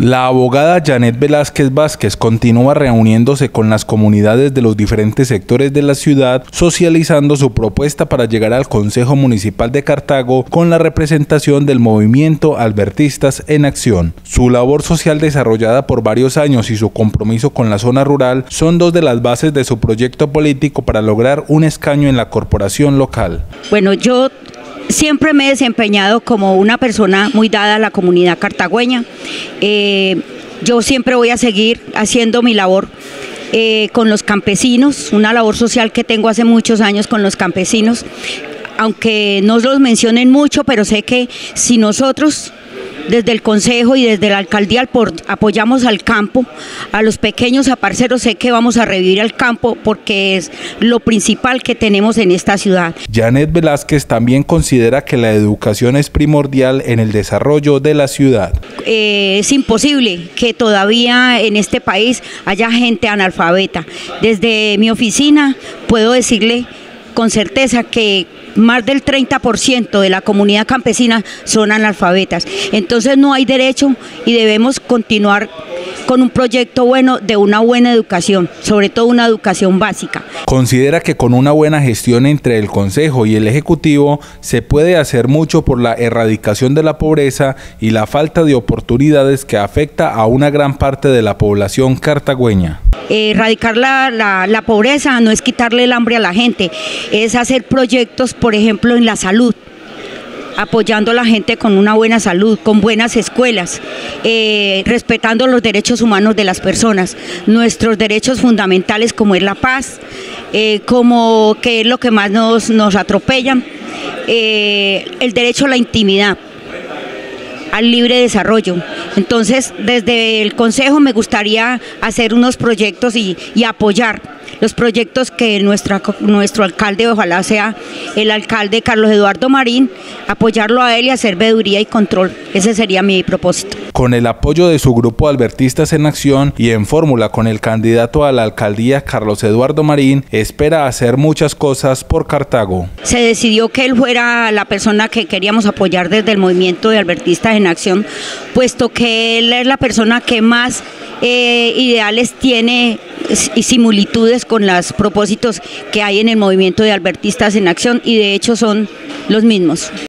La abogada Janet Velázquez Vázquez continúa reuniéndose con las comunidades de los diferentes sectores de la ciudad, socializando su propuesta para llegar al Consejo Municipal de Cartago con la representación del movimiento Albertistas en Acción. Su labor social desarrollada por varios años y su compromiso con la zona rural son dos de las bases de su proyecto político para lograr un escaño en la corporación local. Bueno, yo siempre me he desempeñado como una persona muy dada a la comunidad cartagüeña. Yo siempre voy a seguir haciendo mi labor con los campesinos, una labor social que tengo hace muchos años con los campesinos, aunque no los mencionen mucho, pero sé que si nosotros desde el Consejo y desde la Alcaldía apoyamos al campo, a los pequeños aparceros, sé que vamos a revivir el campo porque es lo principal que tenemos en esta ciudad. Janet Velázquez también considera que la educación es primordial en el desarrollo de la ciudad. Es imposible que todavía en este país haya gente analfabeta. Desde mi oficina puedo decirle con certeza que más del 30% de la comunidad campesina son analfabetas. Entonces no hay derecho y debemos continuar con un proyecto bueno de una buena educación, sobre todo una educación básica. Considera que con una buena gestión entre el Consejo y el Ejecutivo se puede hacer mucho por la erradicación de la pobreza y la falta de oportunidades que afecta a una gran parte de la población cartagüeña. Erradicar la pobreza no es quitarle el hambre a la gente, es hacer proyectos, por ejemplo, en la salud, apoyando a la gente con una buena salud, con buenas escuelas, respetando los derechos humanos de las personas, nuestros derechos fundamentales como es la paz, como que es lo que más nos atropellan, el derecho a la intimidad, al libre desarrollo. Entonces, desde el Consejo me gustaría hacer unos proyectos y apoyar los proyectos que nuestro alcalde, ojalá sea el alcalde Carlos Eduardo Marín, apoyarlo a él y hacer veeduría y control. Ese sería mi propósito. Con el apoyo de su grupo Albertistas en Acción y en fórmula con el candidato a la alcaldía Carlos Eduardo Marín, espera hacer muchas cosas por Cartago. Se decidió que él fuera la persona que queríamos apoyar desde el movimiento de Albertistas en Acción, puesto que él es la persona que más ideales tiene y similitudes con los propósitos que hay en el movimiento de Albertistas en Acción, y de hecho son los mismos.